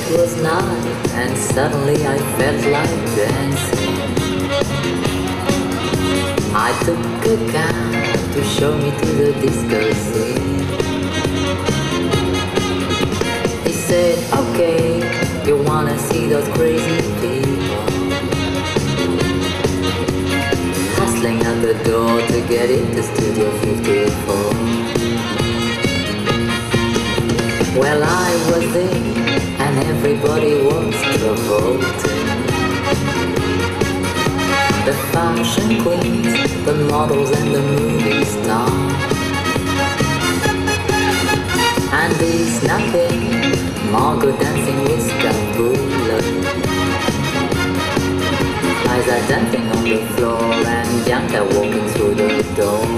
was night, and suddenly I felt like dancing. I took a cab to show me to the disco scene. He said, okay, you wanna see those crazy people hustling at the door to get into Studio 54. Well, I was there, and everybody was revolting. The fashion queens, the models and the movie stars. Andy snapping, Margot dancing with Scapula. Liza dancing on the floor and Bianca walking through the door.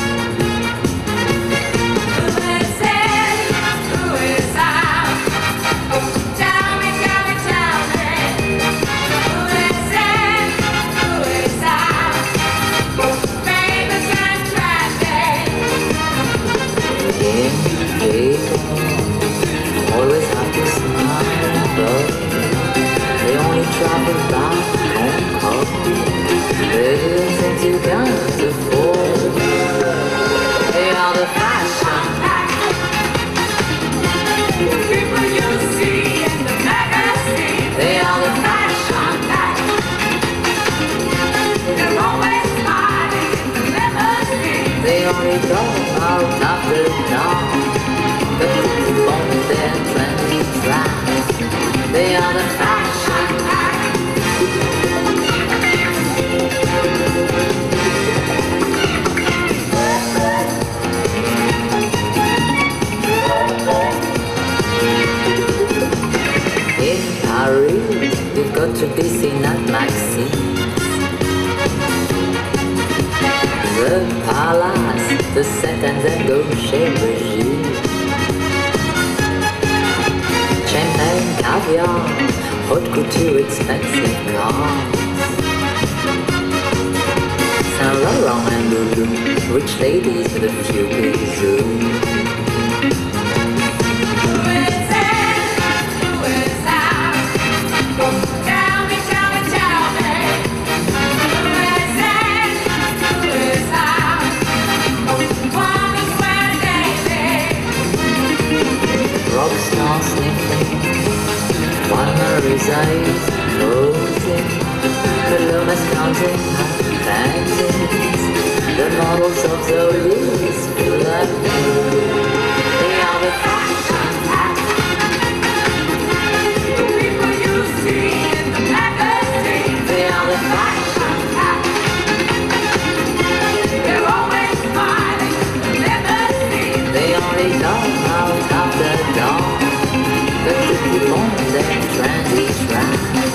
Always have to smile, but they only travel back home cold. They doing things you can't afford. They are the fashion people you see in the magazine. They are the fashion they're always smiling in the limousine. They only go out after dawn, but keep on their trendy tracks. They are the fashion in Paris, you've got to be seen at Maxime. The Palace, the Set and the Gaucher Brigitte. Champagne, caviar, haute couture, expensive cars. Saint Laurent and Lulu, rich ladies with a few bijoux. Rockstar sniffing, while Mary's eyes closing. The lovers counting up panties. The models of the Louis Vuitton. They are the fashion acts. The people you see in the magazine. They are the fashion acts. They're always smiling in the limousine. They only come out after dawn, but to keep on their trendy track.